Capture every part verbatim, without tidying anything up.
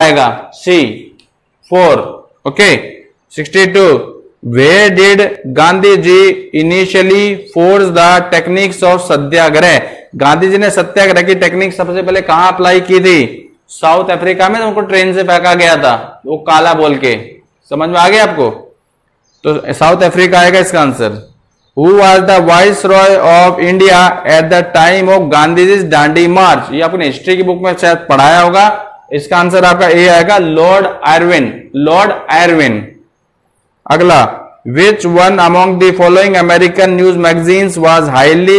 आएगा C four. Okay sixty two where did Gandhi ji initially force the techniques of satyagraha. Gandhi ji ने सत्याग्रह की technique सबसे पहले कहां अप्लाई की थी? साउथ अफ्रीका में। उनको ट्रेन से फेंका गया था वो काला बोल के। समझ में आ गया आपको? तो साउथ अफ्रीका आएगा इसका answer. Who was the viceroy of India at the time of गांधीजी's दांडी मार्च? ये आपने हिस्ट्री की बुक में शायद पढ़ाया होगा। इसका आंसर आपका ए आएगा, लॉर्ड आयरविन। Lord Irwin. अगला, which one among the following American news magazines was highly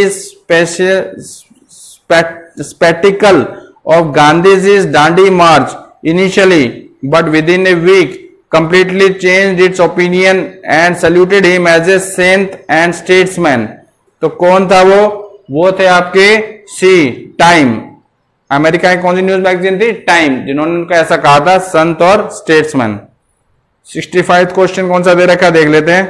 skeptical of Gandhiji's Dandi march initially, but within a week completely changed its opinion and saluted him as a saint and statesman? तो कौन था वो? वो थे आपके सी time. America की कौन सी न्यूज मैगजीन थी? टाइम, जिन्होंने उनका ऐसा कहा था संत और स्टेट्समैन। सिक्सटी फाइव क्वेश्चन कौन सा दे रखा देख लेते हैं।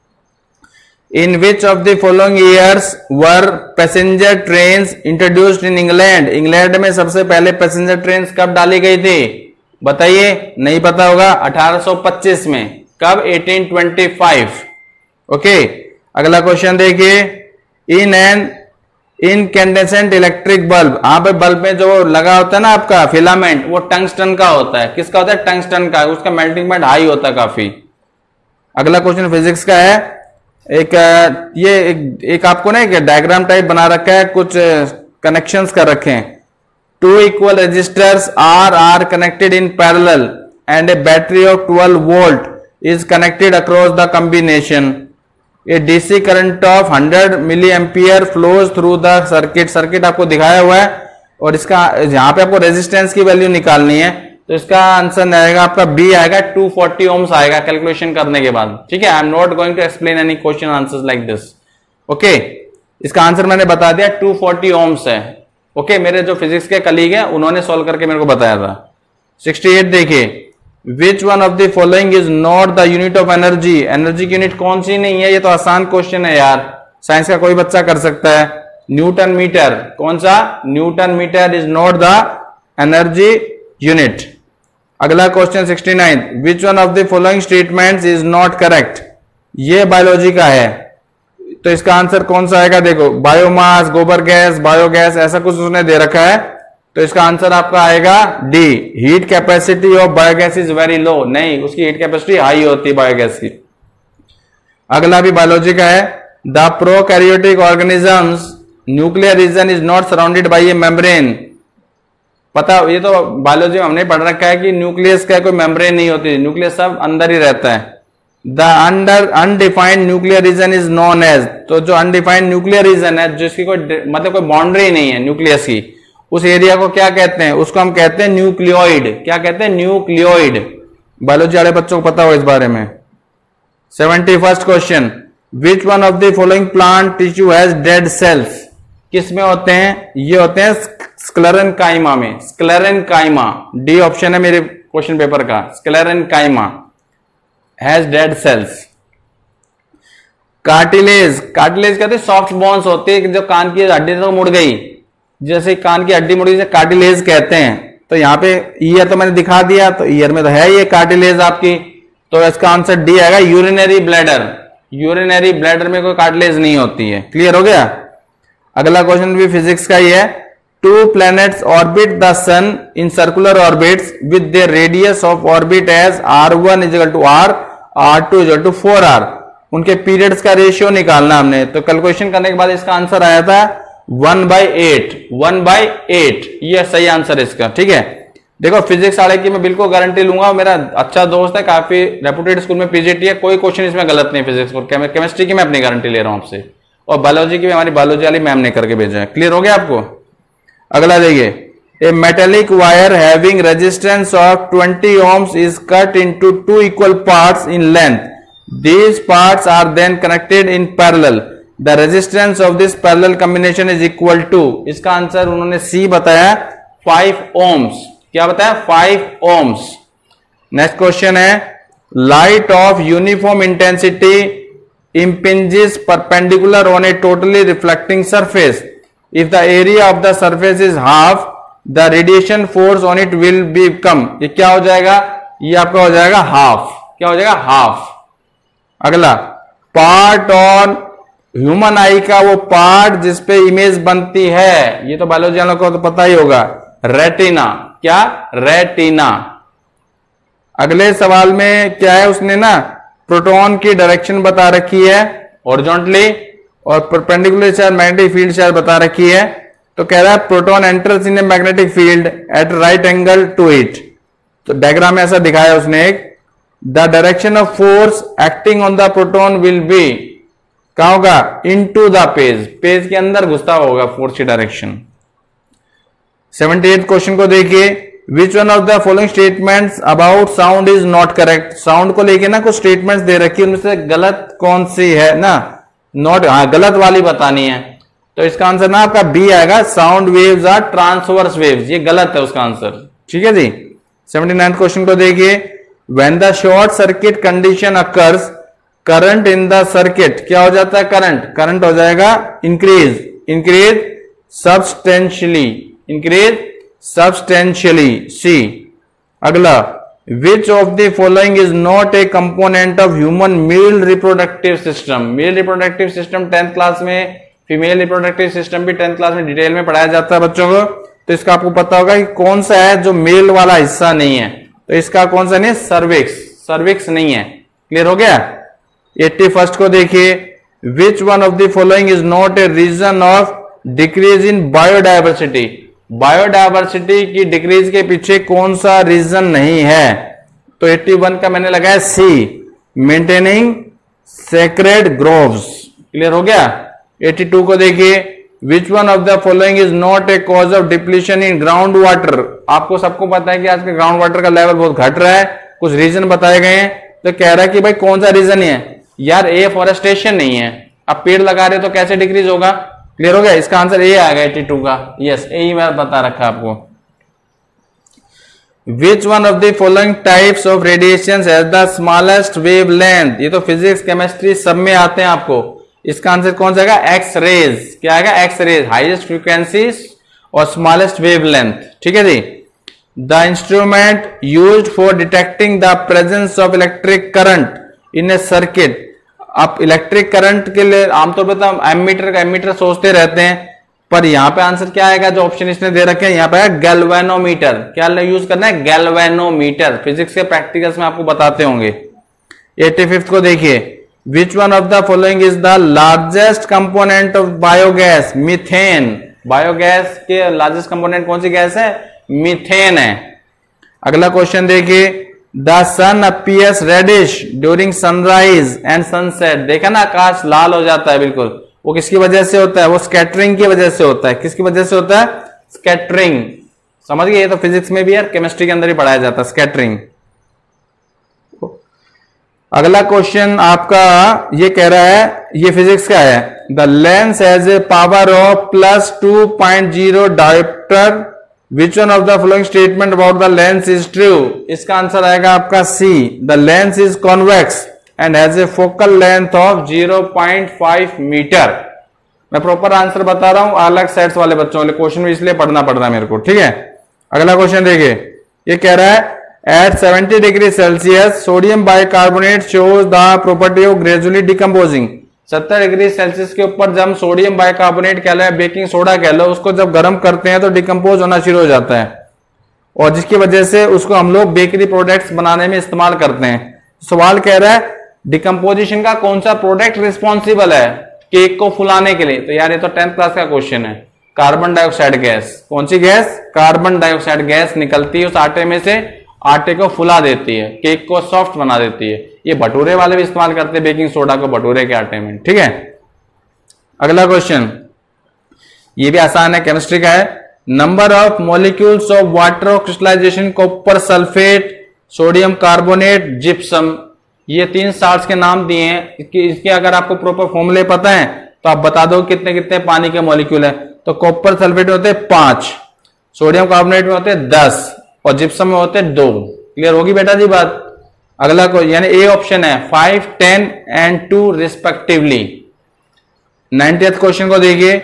In which of the following years were passenger trains introduced in England? England में सबसे पहले पैसेंजर ट्रेन कब डाली गई थी? बताइए, नहीं पता होगा। अठारह सौ पच्चीस में। कब? अठारह सौ पच्चीस। ओके अगला क्वेश्चन देखिए। In an incandescent electric bulb, हाँ भाई बल्ब में जो लगा होता है ना आपका फिलामेंट, वो टंगस्टन का होता है। किसका होता है? टंगस्टन का। उसका मेल्टिंग पॉइंट हाई होता है काफी। अगला क्वेश्चन फिजिक्स का है। एक ये एक, एक आपको ना एक डायग्राम टाइप बना रखा है, कुछ कनेक्शंस कर रखे हैं। Two equal resistors R are connected in parallel and a battery of twelve volt is connected across the combination. A D C current of one hundred milliampere flows through the circuit. Circuit आपको दिखाया हुआ है और इसका यहाँ पे आपको resistance की वैल्यू निकालनी है। तो इसका आंसर आएगा आपका बी आएगा, टू फोर्टी ओम्स आएगा कैलकुलेशन करने के बाद। ठीक है, I am not going to explain any question answers like this. Okay इसका आंसर मैंने बता दिया, टू फोर्टी ओम्स है। ओके okay, मेरे जो फिजिक्स के कलीग हैं उन्होंने सॉल्व करके मेरे को बताया था। सिक्सटी एट देखिए। Which one of the following is not the unit of energy? Energy की यूनिट कौन सी नहीं है? ये तो आसान क्वेश्चन है यार, साइंस का कोई बच्चा कर सकता है। Newton metre. कौन सा? Newton metre is not the energy unit. अगला question sixty nine. Which one of the following statements is not correct? ये बायोलॉजी का है, तो इसका आंसर कौन सा आएगा? देखो, बायोमास, गोबर गैस, बायोगैस, ऐसा कुछ उसने दे रखा है। तो इसका आंसर आपका आएगा D, heat capacity of biogas is very low. नहीं, उसकी हीट कैपेसिटी हाई होती है बायोगैस की। अगला भी बायोलॉजी का है। The prokaryotic organisms nuclear region is not surrounded by a membrane. पता, ये तो बायोलॉजी में हमने पढ़ रखा है कि न्यूक्लियस का कोई मेम्ब्रेन नहीं होती, न्यूक्लियस सब अंदर ही रहता है। The under undefined nuclear region is known as, तो जो अनडिफाइंड न्यूक्लियर रीजन है, जिसकी कोई मतलब कोई बाउंड्री नहीं है न्यूक्लियस की, उस एरिया को क्या कहते हैं? उसको हम कहते हैं न्यूक्लियोइड। क्या कहते हैं? न्यूक्लियोइड। बायोलॉजी वाले बच्चों को पता हो इस बारे में। Seventy first question. Which one of the following plant tissue has dead cells? किस में होते हैं? ये होते हैं स्क्लेरेनकाइमा में। स्क्लेरेनकाइमा डी ऑप्शन है मेरे क्वेश्चन पेपर का। Sclerenchyma has dead cells. Cartilage, cartilage कहते हैं सॉफ्ट बोन्स होते हैं, जो कान की हड्डी तो मुड़ गई, जैसे कान की हड्डी मुड़ गई कार्टिलेज कहते हैं। तो यहाँ पे ईयर तो मैंने दिखा दिया, तो ईयर में तो है ये कार्टिलेज आपकी। तो इसका आंसर डी आएगा, यूरिनरी ब्लैडर। यूरिनरी ब्लैडर में कोई कार्टिलेज नहीं होती है। क्लियर हो गया? अगला क्वेश्चन भी फिजिक्स का ही है। Two planets orbit the sun in circular orbits with their radius of orbit as R one is equal to R, R two is equal to four R. उनके पीरियड्स का ratio निकालना हमने, तो calculation करने के बाद इसका आंसर आया था one by eight. One by eight ये सही आंसर इसका। ठीक है, देखो फिजिक्स वाले की मैं बिल्कुल गारंटी लूंगा, मेरा अच्छा दोस्त है, काफी रेपुटेड स्कूल में पीजीटी है, कोई क्वेश्चन इसमें गलत नहीं। फिजिक्स और केमिस्ट्री की मैं अपनी गारंटी ले रहा हूं आपसे, और बायोलॉजी की भी हमारी बायोलॉजी वाली मैम ने करके भेजा है। क्लियर हो गया आपको? अगला देखिए। A metallic wire having resistance of twenty ohms is cut into two equal parts in length. These parts are then connected in parallel. The resistance of this parallel combination is equal to, इसका answer उन्होंने C बताया five ohms। क्या बताया? Five ohms। Next question है, light of uniform intensity impinges perpendicular on a totally reflecting surface. If the area of the surface is half, the radiation force on it will be कम, ये क्या हो जाएगा, ये आपका हो जाएगा हाफ, क्या हो जाएगा हाफ। अगला पार्ट ऑन ह्यूमन आई का वो पार्ट जिसपे इमेज बनती है, ये तो बायोलॉजी वालों को तो पता ही होगा, रेटिना, क्या रेटिना। अगले सवाल में क्या है, उसने ना प्रोटॉन की डायरेक्शन बता रखी है हॉरिजॉन्टली और perpendicular charge magnetic field charge बता रखी है। तो कह रहा है proton enters in a magnetic field at right angle to it. तो डायग्राम में ऐसा दिखाया उसने एक, the direction of force acting on the proton will be, क्या होगा, इनटू द पेज, पेज के अंदर घुसता होगा फोर्स की डायरेक्शन। सेवेंटी एट क्वेश्चन को देखिए, which one of the following statements about sound is not correct. Sound को लेके ना कुछ स्टेटमेंट्स दे रखी है, उनमें से गलत कौन सी है ना, नॉट, हाँ गलत वाली बतानी है। तो इसका आंसर ना आपका बी आएगा, sound waves are transverse waves, ये गलत है उसका आंसर। ठीक है जी। सेवेंटी नाइन क्वेश्चन को देखिए, when the short circuit condition occurs current in the circuit, क्या हो जाता है, करंट, करंट हो जाएगा increase, increase substantially, increase substantially, C. अगला, which of the following is not a component of human male reproductive system. Male reproductive system tenth class में, female reproductive system भी tenth class में detail में पढ़ाया जाता है बच्चों को। तो इसका आपको पता होगा कि कौन सा है जो मेल वाला हिस्सा नहीं है। तो इसका कौन सा नहीं है, सर्विक्स, सर्विक्स नहीं है। क्लियर हो गया। एट्टी फर्स्ट को देखिए, which one of the following is not a reason of decrease in biodiversity. Biodiversity की डिक्रीज के पीछे कौन सा रीजन नहीं है। तो इक्यासी का मैंने लगाया C, maintaining sacred groves. Clear हो गया। बयासी को देखिए, which one of the following is not a cause of depletion in ground water. आपको सबको पता है कि आज के ग्राउंड वाटर का लेवल बहुत घट रहा है, कुछ रीजन बताए गए हैं। तो कह रहा है कि भाई कौन सा रीजन है यार, ए फॉरेस्टेशन नहीं है, आप पेड़ लगा रहे हो तो कैसे डिक्रीज होगा। क्लियर हो गया। इसका आंसर ए आ गया बयासी का, यस ए ही मैं बता रखा आपको। Which one of the following types of radiation has the smallest wave length. ये तो फिजिक्स केमिस्ट्री सब में आते हैं आपको। इसका आंसर कौन सा आएगा, एक्स रेज। क्या आएगा, एक्स रेज, हाईएस्ट फ्रीक्वेंसीज और स्मॉलेस्ट वेव लेंथ। ठीक है जी। The instrument used for detecting the presence of electric current in a circuit. आप इलेक्ट्रिक करंट के लिए आमतौर पर तो एमीटर का एमीटर सोचते रहते हैं, पर यहां पे आंसर क्या आएगा, जो ऑप्शन इसने दे रखे हैं यहां पे गैल्वेनोमीटर। क्या यूज करना है, गैल्वेनोमीटर। फिजिक्स के प्रैक्टिकल्स में आपको बताते होंगे। पचासी को देखिए, which one of the following is the largest component of biogas, methane. Biogas के लार्जेस्ट कंपोनेंट कौन सी गैस है, मीथेन है। अगला क्वेश्चन देखिए, the sun appears reddish during sunrise and sunset. देखा ना, आकाश लाल हो जाता है बिल्कुल, वो किसकी वजह से होता है, वो स्कैटरिंग की वजह से होता है। किसकी वजह से होता है, स्कैटरिंग। समझ गए, ये तो फिजिक्स में भी है, केमिस्ट्री के अंदर ही पढ़ाया जाता है, स्कैटरिंग। अगला क्वेश्चन आपका ये कह रहा है, ये फिजिक्स का है, the lens has a power of plus two point zero dioptre. Which one of the following statement about the lens is true. इसका आंसर आएगा आपका C, the lens is convex and has a focal length of zero point five metre. मैं proper answer बता रहा हूं अलग sets वाले बच्चों वाले क्वेश्चन में, इसलिए पढ़ना पड़ रहा है मेरे को। ठीक है। अगला क्वेश्चन देखिए, ये कह रहा है, at seventy degree Celsius sodium bicarbonate shows the property of gradually decomposing. सत्तर डिग्री सेल्सियस के ऊपर जब हम सोडियम बाइकार्बोनेट कह लो या बेकिंग सोडा कह लो, उसको जब गर्म करते हैं तो डिकम्पोज होना शुरू हो जाता है, और जिसकी वजह से उसको हम लोग बेकरी प्रोडक्ट्स बनाने में इस्तेमाल करते हैं। सवाल कह रहा है, डिकम्पोजिशन का कौन सा प्रोडक्ट रिस्पॉन्सिबल है केक को फुलाने के लिए। तो यार ये तो टेंथ क्लास का क्वेश्चन है। Carbon dioxide gas. कौन सी गैस, कार्बन डाइऑक्साइड गैस निकलती है उस आटे में से, आटे को फुला देती है, केक को सॉफ्ट बना देती है। ये भटूरे वाले भी इस्तेमाल करते हैं बेकिंग सोडा को भटूरे के आटे में। ठीक है। अगला क्वेश्चन, ये भी आसान है, केमिस्ट्री का है। Number of molecules of water of crystallisation, copper sulphate, sodium carbonate, gypsum. ये तीन साल्ट्स के नाम दिए हैं। इसके, इसके अगर आपको प्रॉपर फॉर्मूले पता है तो आप बता दो कितने कितने पानी के मॉलिक्यूल है। तो कॉपर सल्फेट में होते हैं पांच, सोडियम कार्बोनेट में होते हैं दस और जिप्सम में होते हैं दो। क्लियर होगी बेटा जी बात। अगला को यानी ए ऑप्शन है, five, ten and two respectively. Ninetieth question को देखिए,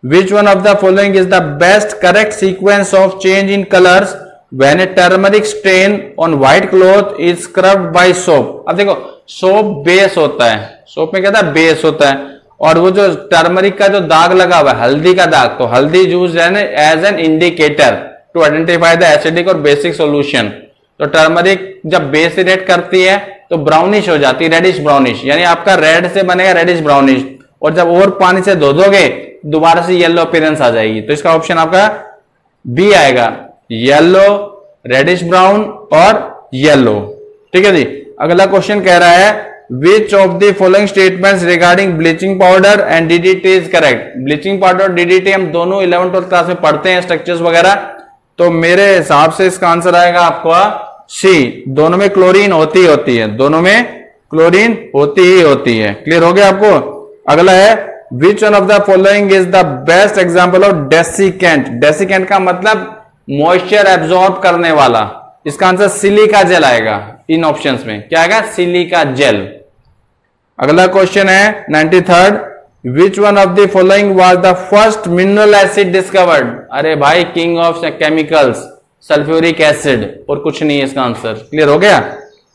Which one of the following is the best correct sequence of change in colors when a turmeric stain on white cloth is scrubbed by soap? अब देखो soap base होता है, soap में क्या था base होता है, और वो जो टर्मरिक का जो दाग लगा हुआ है हल्दी का दाग, तो हल्दी use as an indicator to identify the acidic और बेसिक सॉल्यूशन। तो टर्मरिक जब बेस रिएक्ट करती है तो ब्राउनिश हो जाती है, रेडिश ब्राउनिश, यानी आपका रेड से बनेगा रेडिश ब्राउनिश, और जब और पानी से धो दोगे दोबारा से येलो अपीयरेंस आ जाएगी। तो इसका ऑप्शन आपका बी आएगा, येलो, रेडिश ब्राउन और येलो। ठीक है जी। अगला क्वेश्चन कह रहा है which of the following statements regarding bleaching powder and DDT is correct. Bleaching powder और डीडीटी हम दोनों इलेवन ट्वेल्थ क्लास में पढ़ते हैं स्ट्रक्चर्स वगैरह, तो मेरे हिसाब से इसका आंसर आएगा आपका सी, दोनों में क्लोरीन होती ही होती है, दोनों में क्लोरीन होती ही होती है। क्लियर हो गया आपको। अगला है which one of the following is the best example of desiccant. Desiccant का मतलब मॉइस्चर एब्जॉर्ब करने वाला, इसका आंसर सिलिका जेल आएगा इन ऑप्शंस में। क्या आएगा? Silica gel. अगला क्वेश्चन है ninety third, which one of the following was the first mineral acid discovered. अरे भाई king of chemicals sulphuric acid, और कुछ नहीं है इसका आंसर। क्लियर हो गया।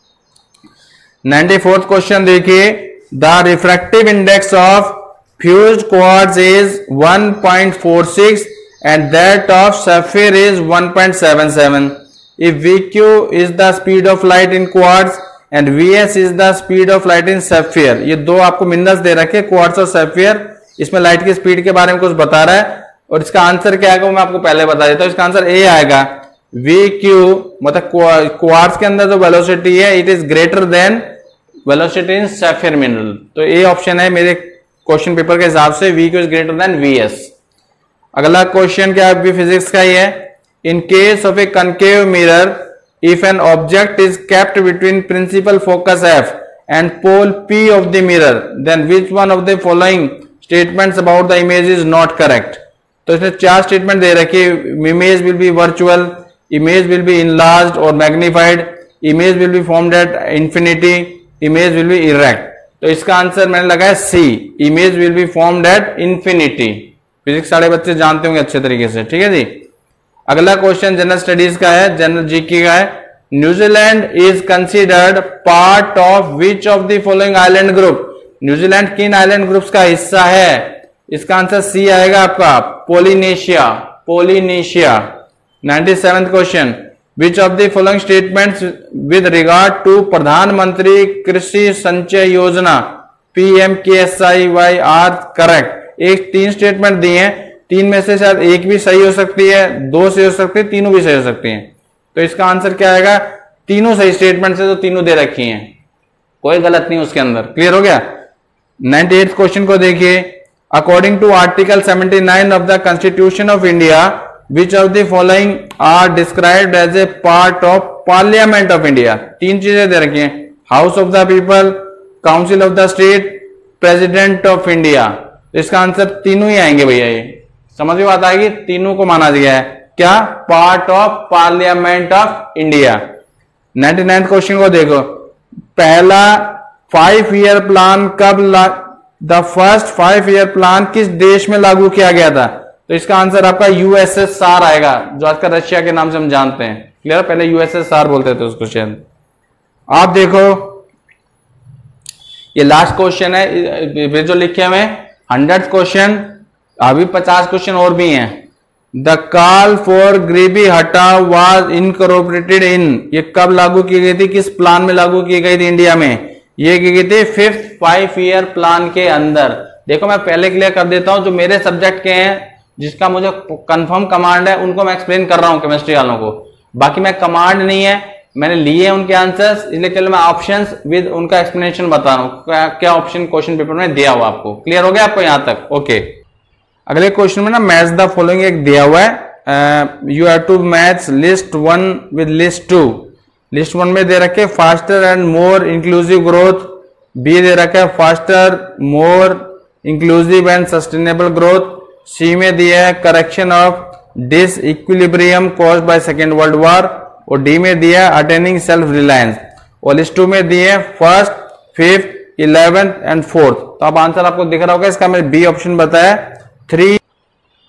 नाइन्टी फोर्थ क्वेश्चन देखिए, the refractive index of fused quartz is one point four six and that of sapphire is one point seven seven. If V Q is the speed of light in quartz and V S is the speed of light in sapphire, ये दो आपको minerals दे रखे quartz और सैफियर, इसमें light की speed के बारे में कुछ बता रहा है, और इसका आंसर क्या आएगा वो मैं आपको पहले बता देता हूं। इसका आंसर ए आएगा, V Q मतलब क्वार्ट्ज के अंदर जो वेलोसिटी है it is greater than velocity in sapphire mineral. तो ए ऑप्शन है मेरे क्वेश्चन पेपर के हिसाब से, V Q is greater than V S। अगला क्वेश्चन क्या भी फिजिक्स का ही है, in case of a concave mirror if an object is kept between principal focus F and pole P of the mirror then which one of the following statements about the image is not correct. तो इसमें चार statement दे रखी है, image will be virtual, image will be enlarged और magnified, image will be formed at infinity, image will be erect. तो इसका answer मैंने लगाया C, image will be formed at infinity. Physics सारे बच्चे जानते होंगे अच्छे तरीके से। ठीक है जी। अगला क्वेश्चन जनरल स्टडीज का है, जनरल जीके का है, New Zealand is considered part of which of the following island group. New Zealand किन आइलैंड ग्रुप्स का हिस्सा है? इसका आंसर सी आएगा आपका, Polynesia, Polynesia. Ninety seventh question, which of the following statements with regard to Pradhan Mantri Krishi Sanchay Yojana P M K S I Y are correct. एक तीन statement दिए हैं, तीन में से शायद एक भी सही हो सकती है, दो सही हो सकती है, तीनों भी सही हो सकती हैं। तो इसका आंसर क्या आएगा? तीनों सही स्टेटमेंट से तो तीनों दे रखी हैं, कोई गलत नहीं उसके अंदर। क्लियर हो गया। नाइन्टी एट क्वेश्चन को देखिए, according to article seventy nine of the constitution of India which of the following are described as a part of parliament of India. तीन चीजें दे रखी हैं, house of the people, council of the state, president of India. इसका answer तीनों ही आएंगे भैया, ये समझ में बात आएगी, तीनों को माना गया है क्या? Part of parliament of India. Ninety ninth question को देखो, पहला फाइव ईयर प्लान कब the first five year plan किस देश में लागू किया गया था? तो इसका आंसर आपका यूएसएसआर आएगा, जो आज का रशिया के नाम से हम जानते हैं। क्लियर, पहले यूएसएसआर बोलते थे उसको शायद। आप देखो ये लास्ट क्वेश्चन है जो लिखे हुए हंड्रेड क्वेश्चन, अभी पचास क्वेश्चन और भी हैं। द कॉल फॉर गरीबी हटाओ वाज इनकॉर्पोरेटेड इन, ये कब लागू की गई थी, किस प्लान में लागू की गई थी इंडिया में? ये की गई थी फिफ्थ फाइव ईयर प्लान के अंदर। देखो मैं पहले क्लियर कर देता हूं, जो मेरे सब्जेक्ट के हैं जिसका मुझे कंफर्म कमांड है उनको मैं एक्सप्लेन कर रहा हूं केमिस्ट्री वालों को, बाकी मैं कमांड नहीं है, मैंने लिए उनके आंसर्स, इसलिए केवल मैं ऑप्शंस विद उनका एक्सप्लेनेशन बता रहा हूं, क्या, क्या ऑप्शन क्वेश्चन पेपर में दिया हुआ आपको। क्लियर हो गया आपको यहां तक? ओके। अगले क्वेश्चन में ना मैच द फॉलोइंग एक दिया हुआ है, you have to match list one with list two. List one में दे रखे faster and more inclusive growth, B दे रखा है faster more inclusive and sustainable growth, C में दिया है correction of disequilibrium caused by second world war, और डी में दिया अटेनिंग सेल्फ रिलायंस, और लिस्ट टू में दिए first, fifth, eleventh and fourth. तो अब आंसर आपको दिख रहा होगा, इसका मैंने बी ऑप्शन बताया, थ्री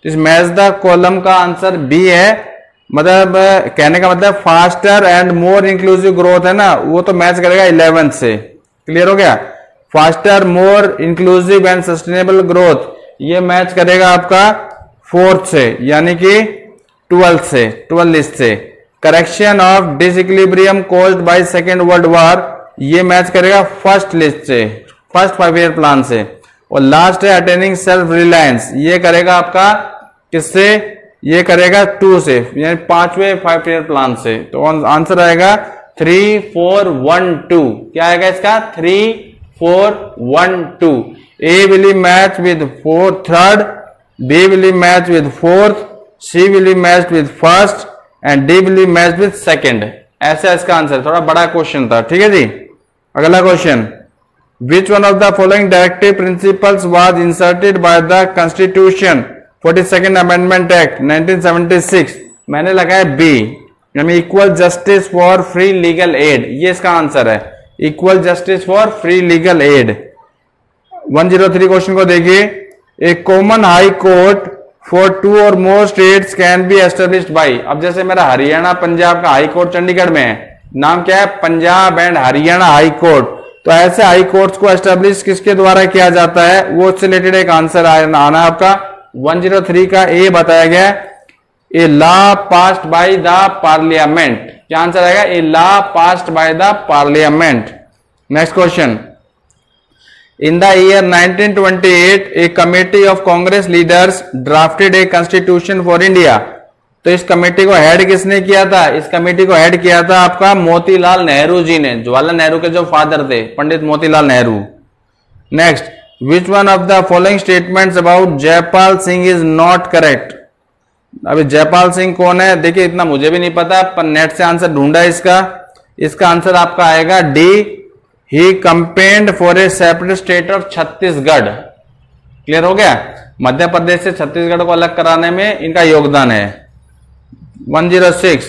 इस मैच द कॉलम का आंसर बी है। मतलब कहने का मतलब faster and more inclusive growth है ना, वो तो मैच करेगा इलेवेंथ से। क्लियर हो गया? Faster more inclusive and sustainable growth ये मैच करेगा आपका फोर्थ से, यानी कि ट्वेल्थ से, ट्वेल्थ लिस्ट से। Correction of disequilibrium caused by second world war ये मैच करेगा फर्स्ट लिस्ट से, फर्स्ट फाइव ईयर प्लान से। और लास्ट है अटेनिंग सेल्फ रिलायंस, ये करेगा आपका किससे? ये करेगा टू से, यानी पांचवें फाइव ईयर प्लान से। तो आंसर आएगा थ्री फोर वन टू। क्या आएगा इसका? Three four one two. A will match with fourth third, B will match with fourth, C will match with first and D will match with second. ऐसा इसका answer, थोड़ा बड़ा question था। ठीक है जी। अगला question, which one of the following directive principles was inserted by the constitution forty second amendment act nineteen seventy six? मैंने लगाया बी, यानी equal justice for free legal aid, ये इसका आंसर है, equal justice for free legal aid. One zero three question को देखिए, a common high court for two और more states can be established by. अब जैसे मेरा हरियाणा पंजाब का हाई कोर्ट चंडीगढ़ में है, नाम क्या है? Punjab and Haryana high court. तो ऐसे हाई कोर्ट्स को एस्टेब्लिश किसके द्वारा किया जाता है, वो उससे रिलेटेड एक आंसर आना आपका वन जीरो थ्री का ए बताया गया, a law passed by the parliament. क्या आंसर आएगा? A law passed by the parliament. Next question, in the year nineteen twenty eight a committee of Congress leaders drafted a constitution for India. तो इस committee को head किसने किया था? इस committee को हेड किया था आपका मोतीलाल नेहरू जी ने, जवाहरलाल नेहरू के जो फादर थे, Pandit Motilal Nehru. Next, which one of the following statements about Jaipal Singh is not correct? अभी जयपाल सिंह कौन है? देखिए इतना मुझे भी नहीं पता, पर नेट से आंसर ढूंढा इसका। इसका आंसर आपका आएगा D, he campaigned for a separate state of Chhattisgarh. Clear हो गया? मध्य प्रदेश से छत्तीसगढ़ को अलग कराने में इनका योगदान है। One zero six,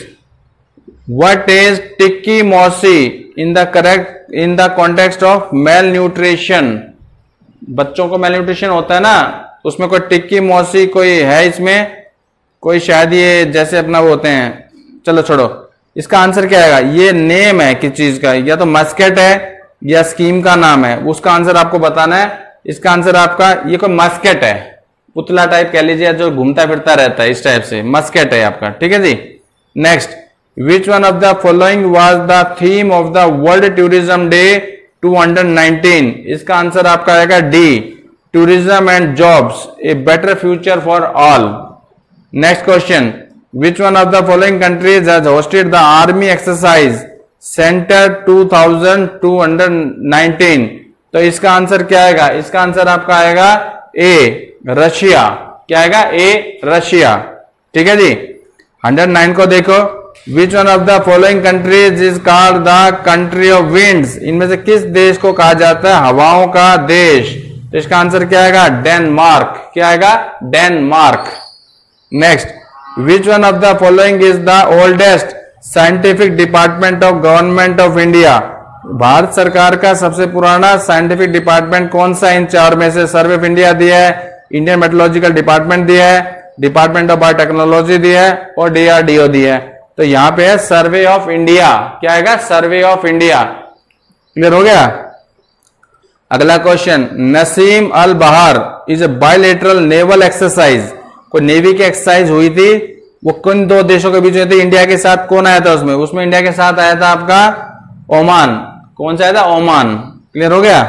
what is टिक्की मौसी in the correct in the context of malnutrition? बच्चों को मेल न्यूट्रिशन होता है ना, उसमें कोई टिक्की मौसी कोई है इसमें, कोई शायद ये जैसे अपना वो होते हैं, चलो छोड़ो। इसका आंसर क्या आएगा? ये नेम है किस चीज का, या तो मस्केट है या स्कीम का नाम है, उसका आंसर आपको बताना है। इसका आंसर आपका ये कोई मस्केट है, पुतला टाइप कह लीजिए, जो घूमता फिरता रहता है, इस टाइप से मस्केट है आपका। ठीक है जी। Next, which one of the following was the theme of the world tourism day two thousand nineteen? इसका आंसर आपका आएगा D, tourism and jobs, a better future for all. Next question, which one of the following countries has hosted the army exercise center two thousand two hundred nineteen? तो इसका answer क्या आएगा? इसका answer आपका आएगा A, Russia. क्या आएगा? A, Russia. ठीक है जी। हंड्रेड नाइन को देखो, which one of the following countries is called the country of winds? इनमें से किस देश को कहा जाता है हवाओं का देश? तो इसका आंसर क्या आएगा? डेनमार्क। क्या आएगा? Denmark. Next, which one of the following is the oldest scientific department of government of India? Bharat सरकार का सबसे पुराना साइंटिफिक डिपार्टमेंट कौन सा इन चार में से? सर्वे ऑफ इंडिया दिया है, इंडियन मेट्रोलॉजिकल डिपार्टमेंट दिया है, डिपार्टमेंट ऑफ बायोटेक्नोलॉजी दिया है और डीआरडीओ दिया है। तो यहां पे है सर्वे ऑफ इंडिया। क्या आएगा? Survey of India. क्लियर हो गया? अगला question, Naseem Al Bahr is a bilateral naval exercise. कोई नेवी की एक्सरसाइज हुई थी, वो किन दो देशों के बीच में थी? इंडिया के साथ कौन आया था उसमें? उसमें इंडिया के साथ आया था आपका ओमान। कौन सा आया था? ओमान। क्लियर हो गया?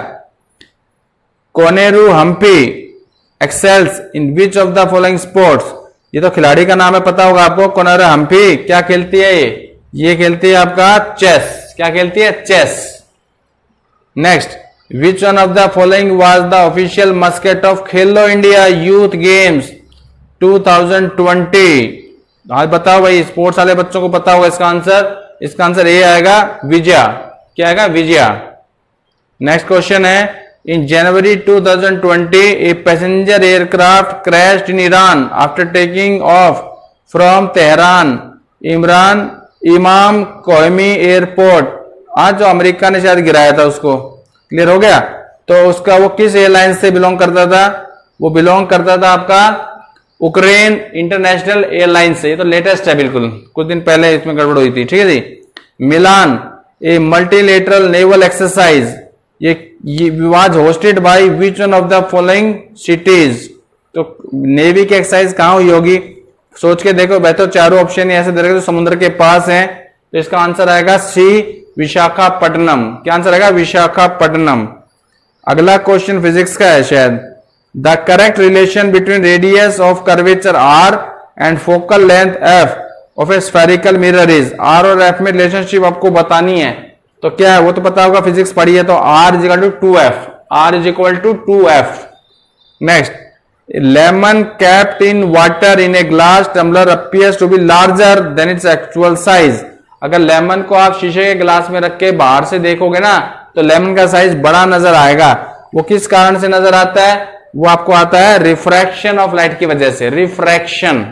Koneru Humpy excels in which of the following sports? ये तो खिलाड़ी का नाम है, पता होगा आपको। कोनेरू हम्पी क्या खेलती है? ये ये खेलती है आपका चेस। क्या खेलती है? Chess. Next, which one of the following was the official mascot of Khelo India youth games two thousand twenty? आज बताओ भाई, स्पोर्ट्स वाले बच्चों को पता होगा इसका आंसर। इसका आंसर ए आएगा, विजया। क्या आएगा? विजया। नेक्स्ट क्वेश्चन है, in January two thousand twenty a passenger aircraft crashed in Iran after taking off from Tehran Imran Imam Khomeini airport. आज जो अमेरिका ने शायद गिराया था उसको। क्लियर हो गया? तो उसका वो किस एयरलाइन से बिलोंग करता था? वो बिलोंग करता था आपका उक्रेन इंटरनेशनल एयरलाइंस से, ये तो लेटेस्ट है बिल्कुल, कुछ दिन पहले इसमें गड़बड़ हुई थी, ठीक है जी। Milan a multilateral naval exercise, ये ये विवाद hosted by which one of the following cities, तो नेवी की एक्सरसाइज कहां हुई होगी, सोच के देखो। वह तो चारों ऑप्शन ऐसे दे रखे जो समुद्र के पास हैं, तो इसका आंसर आएगा सी विशाखापट्टनम। क्या आंसर आएगा? विशाखापट्टनम। अगला क्वेश्चन फिजिक्स का है शायद। The correct relation between radius of curvature R and focal length F of a spherical mirror is, R और एफ में रिलेशनशिप आपको बतानी है, तो क्या है वो तो पता होगा, फिजिक्स पढ़ी है, तो R is equal to two F, R is equal to two F. Next, lemon kept in water in a glass tumbler appears to be larger than its actual size. अगर लेमन को आप शीशे के glass में रख के बाहर से देखोगे ना, तो लेमन का साइज बड़ा नजर आएगा। वो किस कारण से नजर आता है? वो आपको आता है रिफ्रैक्शन ऑफ लाइट की वजह से, refraction.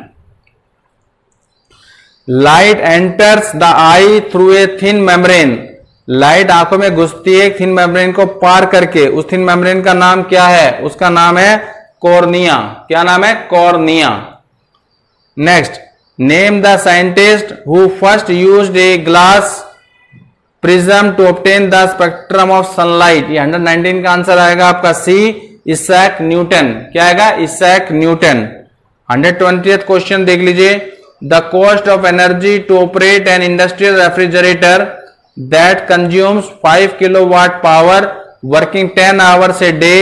Light enters the eye through a thin membrane, light आंखों में घुसती है थिन मेम्ब्रेन को पार करके, उस थिन मेम्ब्रेन का नाम क्या है? उसका नाम है कॉर्निया। क्या नाम है? Cornea. Next, name the scientist who first used a glass prism to obtain the spectrum of sunlight. ये वन नाइनटीन का आंसर आएगा आपका सी, इसैक न्यूटन। क्या आएगा? Isaac Newton. One twentieth question देख लीजिए। The cost of energy to operate an industrial refrigerator that consumes five kilowatt power working ten hours a day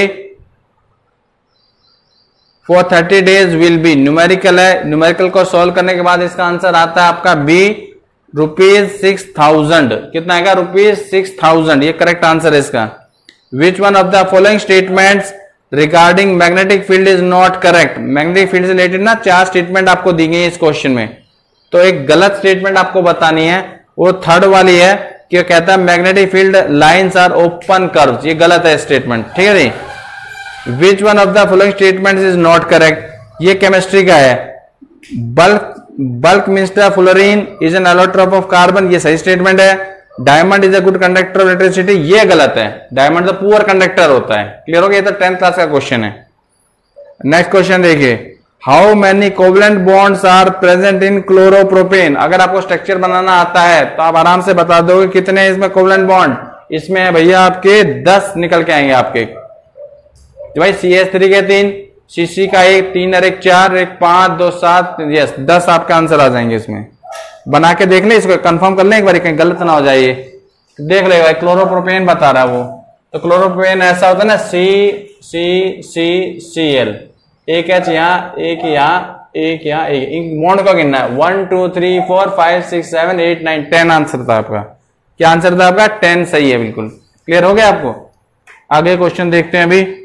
for thirty days will be, numerical है, numerical को solve करने के बाद इसका answer आता है आपका बी, रुपीज सिक्स थाउजेंड। कितना आएगा? Rupees six thousand. ये करेक्ट आंसर है इसका। Which one of the following statements regarding magnetic field is not correct. Magnetic field से रिलेटेड ना चार स्टेटमेंट आपको दी गई है इस क्वेश्चन में, तो एक गलत स्टेटमेंट आपको बतानी है, वो थर्ड वाली है कि कहता है magnetic field lines are open curves. ये गलत है स्टेटमेंट, ठीक है जी। Which one of the following statements is not correct, ये केमिस्ट्री का है। Buck buckminsterfullerene is an allotrope of carbon, ये सही स्टेटमेंट है। Diamond is a good conductor of electricity, ये गलत है, डायमंड तो पुअर कंडक्टर होता है। क्लियर हो गया? ये तो टेंथ क्लास का क्वेश्चन है। नेक्स्ट क्वेश्चन देखिए, how many covalent bonds are present in chloropropane. अगर आपको स्ट्रक्चर बनाना आता है तो आप आराम से बता दोगे कितने इसमें कोवलेंट बॉन्ड। इसमें है भैया आपके दस निकल के आएंगे आपके, तो भाई सी एस थ्री के तीन, सी सी का एक, तीन और एक चार, एक पांच, दो सात, यस दस आपका आंसर आ जाएंगे। इसमें बना के देख ले, इसको कंफर्म कर ले एक बार, कहीं गलत ना हो जाए। ये देख ले भाई, क्लोरोप्रोपेन बता रहा है वो, तो क्लोरोप्रोपेन ऐसा होता है ना, सी सी सी सी एल, एक एच यहाँ, एक यहाँ, एक यहाँ, एक बॉन्ड का गिनना है। One two three four five six seven eight nine ten answer था आपका। क्या आंसर था आपका? टेन सही है बिल्कुल। क्लियर हो गया आपको? आगे क्वेश्चन देखते हैं अभी।